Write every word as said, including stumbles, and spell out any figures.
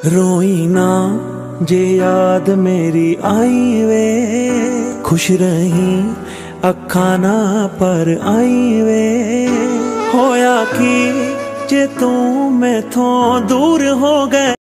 रोई ना जे याद मेरी आई वे, खुश रही अखा ना पर आई वे। होया कि जे तू मैथों दूर हो गए।